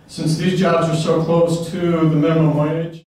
since these jobs are so close to the minimum wage,